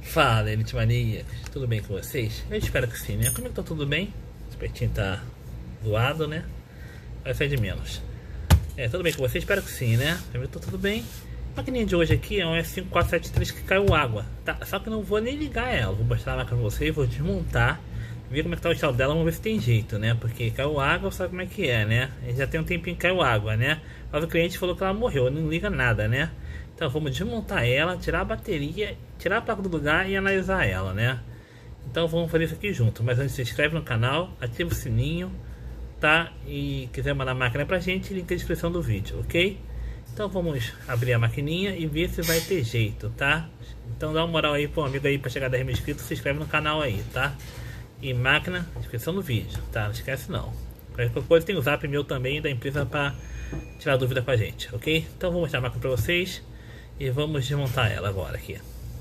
Fala, Elite Maníacos, tudo bem com vocês? Eu espero que sim, né? Comigo tá tudo bem, o espetinho tá zoado, né? Vai ser de menos. Tudo bem com vocês? Espero que sim, né? Comigo tá tudo bem. A maquininha de hoje aqui é um S5473 que caiu água, tá? Só que eu não vou nem ligar ela, vou mostrar a máquina pra vocês, vou desmontar, ver como é que tá o estado dela, vamos ver se tem jeito, né? Porque caiu água, sabe como é que é, né? Já tem um tempinho que caiu água, né? Mas o cliente falou que ela morreu, não liga nada, né? Então vamos desmontar ela, tirar a bateria, tirar a placa do lugar e analisar ela, né? Então vamos fazer isso aqui junto. Mas antes, se inscreve no canal, ativa o sininho, tá? E quiser mandar a máquina pra gente, link na descrição do vídeo, ok? Então vamos abrir a maquininha e ver se vai ter jeito, tá? Então dá uma moral aí pro amigo aí pra chegar a 10 mil inscritos, se inscreve no canal aí, tá? E máquina, descrição do vídeo, tá? Não esquece não. Qualquer coisa tem o zap meu também da empresa pra tirar dúvida com a gente, ok? Então vou mostrar a máquina pra vocês e vamos desmontar ela agora aqui.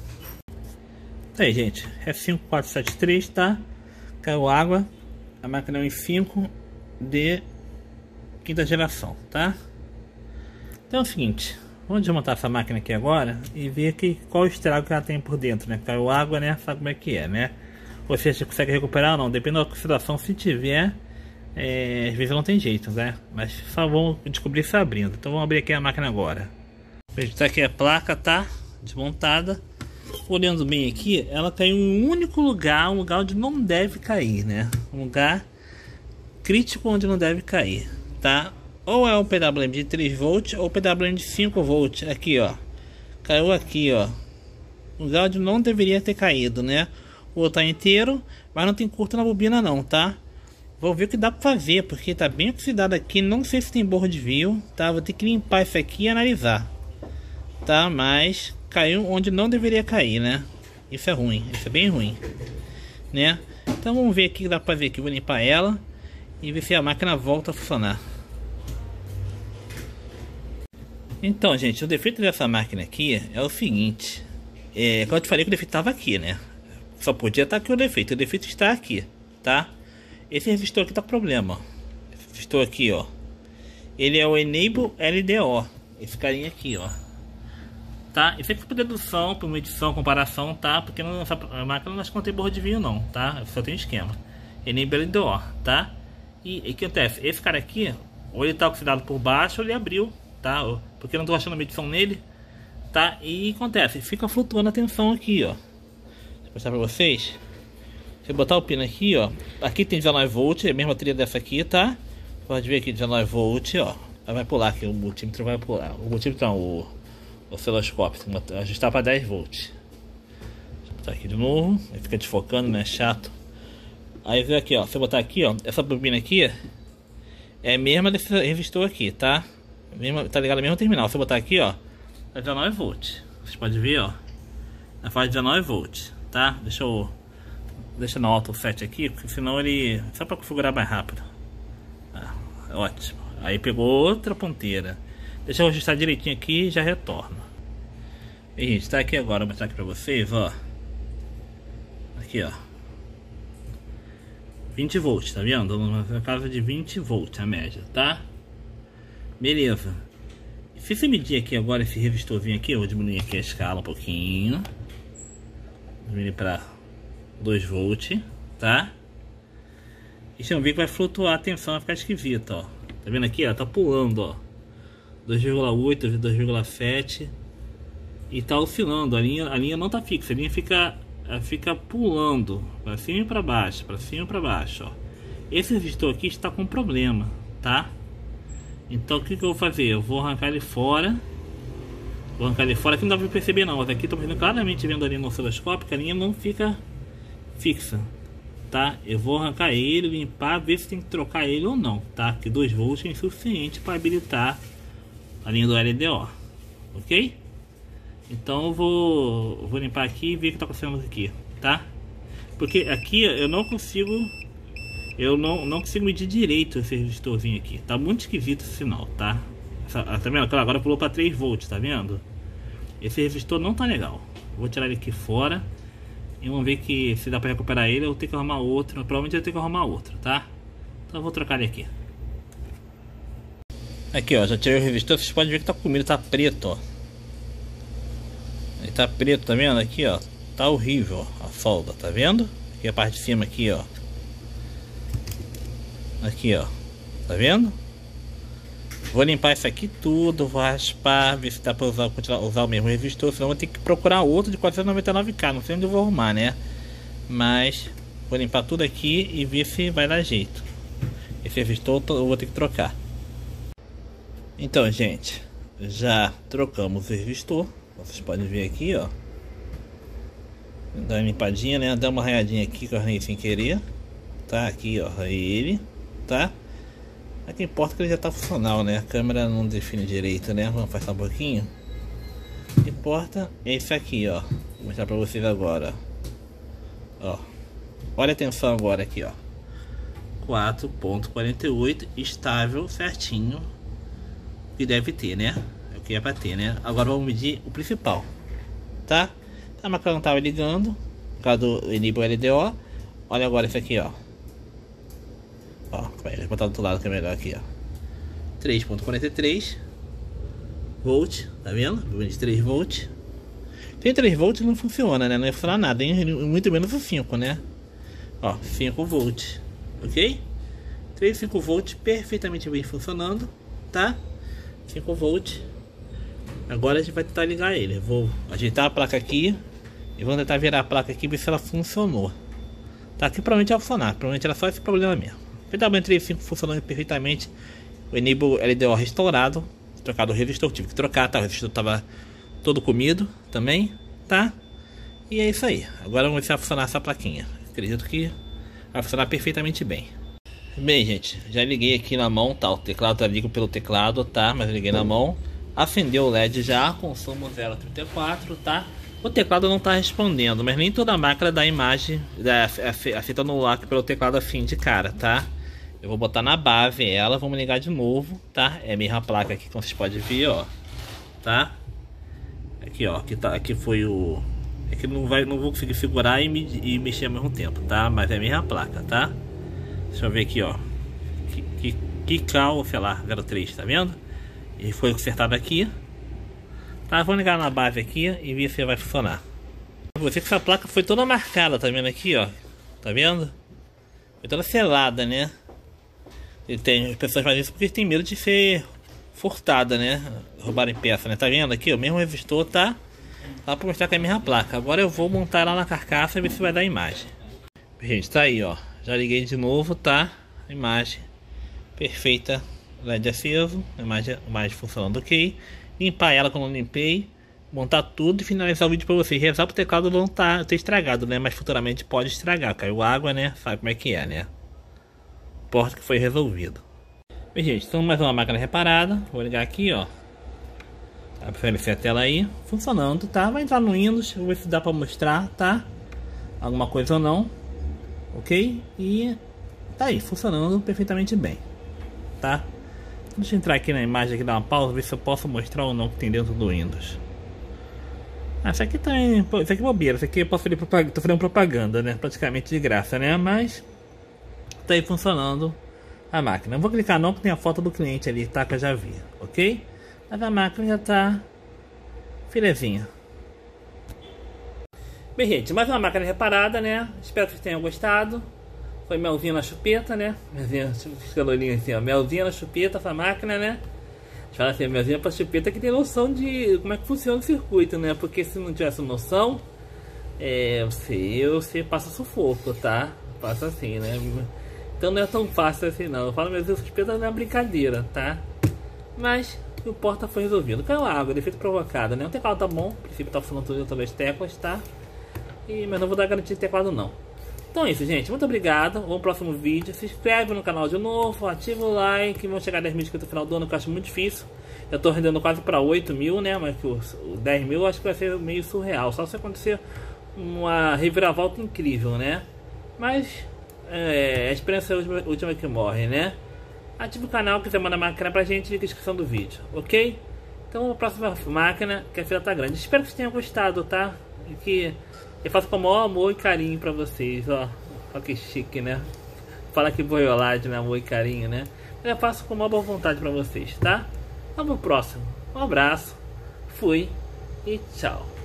Aí, gente, S5473, tá? Caiu água. A máquina é um i5 de quinta geração, tá? Então é o seguinte, vamos desmontar essa máquina aqui agora e ver qual o estrago que ela tem por dentro, né? Caiu água, né? Sabe como é que é, né? Ou se a gente consegue recuperar ou não, depende da oxidação. Se tiver, às vezes não tem jeito, né? Mas só vamos descobrir isso abrindo. Então vamos abrir aqui a máquina agora. Tá aqui a placa, tá? Desmontada. Olhando bem aqui, ela caiu em um único lugar, um lugar onde não deve cair, né? Um lugar crítico onde não deve cair, tá? Ou é um PWM de 3V ou PWM de 5V. Aqui, ó. Caiu aqui, ó. Lugar onde não deveria ter caído, né? O outro tá inteiro, mas não tem curto na bobina não, tá? Vou ver o que dá pra fazer, porque tá bem oxidado aqui. Não sei se tem borra de fio, tá? Vou ter que limpar isso aqui e analisar, tá? Mas caiu onde não deveria cair, né? Isso é ruim, isso é bem ruim, né? Então vamos ver aqui o que dá pra fazer aqui. Vou limpar ela e ver se a máquina volta a funcionar. Então, gente, o defeito dessa máquina aqui é o seguinte. Como eu te falei que o defeito estava aqui, né? Só podia estar aqui o defeito está aqui, tá? Esse resistor aqui tá com problema, ó. Esse resistor aqui, ó, ele é o Enable LDO. Esse carinha aqui, ó, tá? Isso aqui é por dedução, por medição, comparação, tá? Porque a máquina não contém borra de vinho não, tá? Só tem esquema Enable LDO, tá? E o que acontece? Esse cara aqui, ou ele tá oxidado por baixo, ou ele abriu, tá? Porque eu não tô achando a medição nele, tá? E acontece, fica flutuando a tensão aqui, ó. Vou mostrar pra vocês. Se eu botar o pino aqui, ó, aqui tem 19V, é a mesma trilha dessa aqui, tá? Pode ver aqui 19V, ó. Vai pular aqui, o multímetro vai pular. O multímetro não, o osciloscópio, ajustar para 10V. Deixa eu botar aqui de novo, aí fica desfocando, né? Chato. Aí vem aqui, ó. Se eu botar aqui, ó, essa bobina aqui é a mesma desse resistor aqui, tá? Tá ligado ao mesmo terminal. Se eu botar aquí, ó, é 19V. Vocês podem ver, ó, ela faz 19V, tá? Deixa no auto set aqui, porque senão ele, só para configurar mais rápido. Ótimo. Aí pegou outra ponteira. Deixa eu ajustar direitinho aqui e já retorno. E gente, tá aqui agora, vou mostrar aqui pra vocês, ó. Aqui, ó, 20V, tá vendo? Na casa de 20V a média, tá? Beleza. Se você medir aqui agora esse resistorzinho aqui, eu vou diminuir aqui a escala um pouquinho. Diminuir para 2V, tá? E vocês vão ver que vai flutuar a tensão, vai ficar esquisito, ó. Tá vendo aqui, ó? Tá pulando, ó. 2,8, 2,7. E tá oscilando, a linha não tá fixa, a linha fica pulando para cima e para baixo, para cima e para baixo, ó. Esse resistor aqui está com problema, tá? Então o que eu vou fazer? Eu vou arrancar ele fora. Vou arrancar ele fora, aqui não dá pra perceber não, mas aqui estou claramente vendo ali no osciloscópio que a linha não fica fixa, tá? Eu vou arrancar ele, limpar, ver se tem que trocar ele ou não, tá? Que 2V é insuficiente para habilitar a linha do LDO, ok? Então eu vou limpar aqui e ver o que está acontecendo aqui, tá? Porque aqui eu não consigo medir direito esse resistorzinho aqui. Tá muito esquisito esse sinal, tá? Tá vendo? Agora pulou para 3V, tá vendo? Esse resistor não tá legal. Vou tirar ele aqui fora e vamos ver que se dá para recuperar ele. Eu vou ter que arrumar outro. Provavelmente eu vou ter que arrumar outro, tá? Então eu vou trocar ele aqui. Aqui, ó, já tirei o resistor. Vocês podem ver que tá comido, tá preto, ó. Ele tá preto, tá vendo? Aqui, ó, tá horrível a solda, tá vendo? Aqui a parte de cima aqui, ó. Aqui, ó. Tá vendo? Vou limpar isso aqui tudo, vou raspar, ver se dá pra usar o mesmo resistor, senão vou ter que procurar outro de 499k, não sei onde eu vou arrumar, né? Mas vou limpar tudo aqui e ver se vai dar jeito. Esse resistor eu vou ter que trocar. Então, gente, já trocamos o resistor. Vocês podem ver aqui, ó. Dá uma limpadinha, né? Dá uma arranhadinha aqui que eu arranhei sem querer. Tá, aqui, ó, arranhei ele, tá? Aqui importa que ele já tá funcional, né? A câmera não define direito, né? Vamos afastar um pouquinho. O que importa é esse aqui, ó. Vou mostrar pra vocês agora, ó. Olha atenção agora aqui, ó. 4.48 estável, certinho. Que deve ter, né? É o que é pra ter, né? Agora vamos medir o principal, tá? A máquina não tava ligando por causa do Enable LDO. Olha agora isso aqui, ó. Ó, vou botar do outro lado que é melhor aqui, ó. 3.43 volt, tá vendo? 23 volt. Tem 3 volts não funciona, né? Não ia funcionar nada, hein? Muito menos o 5, né? Ó, 5 volts, ok? 3, 5 volts perfeitamente bem funcionando, tá? 5 volts. Agora a gente vai tentar ligar ele. Vou ajeitar a placa aqui e vamos tentar virar a placa aqui e ver se ela funcionou. Tá, aqui provavelmente vai funcionar. Provavelmente era só esse problema mesmo. Finalmente 35 funcionando perfeitamente. O Enable LDO restaurado. Trocado o resistor, tive que trocar, tá? O resistor tava todo comido também, tá? E é isso aí. Agora vamos ver se vai funcionar essa plaquinha. Acredito que vai funcionar perfeitamente bem. Bem, gente, já liguei aqui na mão, tá? O teclado tá ligo pelo teclado, tá? Mas eu liguei na mão. Acendeu o LED já, consumo 0,34, tá? O teclado não tá respondendo, mas nem toda máquina dá imagem, aceita no LAC pelo teclado assim de cara, tá? Eu vou botar na base ela, vamos ligar de novo, tá? É a mesma placa aqui, como vocês podem ver, ó. Tá? Aqui, ó, aqui foi o... É que não vou conseguir segurar e mexer ao mesmo tempo, tá? Mas é a mesma placa, tá? Deixa eu ver aqui, ó. Kikal, sei lá, 03, tá vendo? E foi consertado aqui. Tá, vamos ligar na base aqui e ver se vai funcionar. Você que essa placa foi toda marcada, tá vendo aqui, ó? Tá vendo? Foi toda selada, né? E as pessoas fazem isso porque tem medo de ser furtada, né? Roubarem peça, né? Tá vendo aqui? O mesmo resistor tá lá pra mostrar que é a mesma placa. Agora eu vou montar ela na carcaça e ver se vai dar imagem. Gente, tá aí, ó. Já liguei de novo, tá? Imagem perfeita. LED aceso. Imagem funcionando ok. Limpar ela como eu limpei. Montar tudo e finalizar o vídeo pra vocês. Rezar pro teclado não ter estragado, né? Mas futuramente pode estragar. Caiu água, né? Sabe como é que é, né? Importa que foi resolvido. Bem, gente, então mais uma máquina reparada. Vou ligar aqui, ó. Dá pra aparecer a tela aí. Funcionando, tá? Vai entrar no Windows. Vou ver se dá pra mostrar, tá? Alguma coisa ou não. Ok? E tá aí, funcionando perfeitamente bem. Tá? Deixa eu entrar aqui na imagem, aqui, dar uma pausa, ver se eu posso mostrar ou não o que tem dentro do Windows. Ah, isso aqui tem. Isso aqui é bobeira, isso aqui eu posso fazer propaganda, tô fazendo propaganda, né? Praticamente de graça, né? Mas tá aí funcionando a máquina. Não vou clicar não, porque tem a foto do cliente ali, tá? Que eu já vi, ok? Mas a máquina já tá filezinha. Bem, gente, mais uma máquina reparada, né? Espero que vocês tenham gostado. Foi melzinha na chupeta, né? Melzinha, calorinho assim, ó. Melzinha na chupeta, essa máquina, né? Fala assim, melzinha pra chupeta que tem noção de como é que funciona o circuito, né? Porque se não tivesse noção, você passa sufoco, tá? Passa assim, né? Então não é tão fácil assim não. Eu falo melzinha na chupeta não é brincadeira, tá? Mas o porta foi resolvido. Caiu água, defeito provocado, né? O teclado tá bom, o princípio tá funcionando tudo todas as teclas, tá? Mas não vou dar garantia de teclado não. Então é isso, gente. Muito obrigado. Vamos pro próximo vídeo. Se inscreve no canal de novo. Ativa o like. Vamos chegar a 10 mil inscritos no final do ano, que eu acho muito difícil. Eu tô rendendo quase para 8 mil, né? Mas que os 10 mil eu acho que vai ser meio surreal. Só se acontecer uma reviravolta incrível, né? Mas a experiência é a última que morre, né? Ative o canal, quiser mandar máquina pra gente, na descrição do vídeo, ok? Então a próxima máquina, que a fila tá grande. Espero que vocês tenham gostado, tá? E que eu faço com o maior amor e carinho pra vocês, ó. Olha que chique, né? Fala que boiolagem, né? Amor e carinho, né? Eu faço com a maior boa vontade pra vocês, tá? Vamos pro próximo. Um abraço, fui e tchau.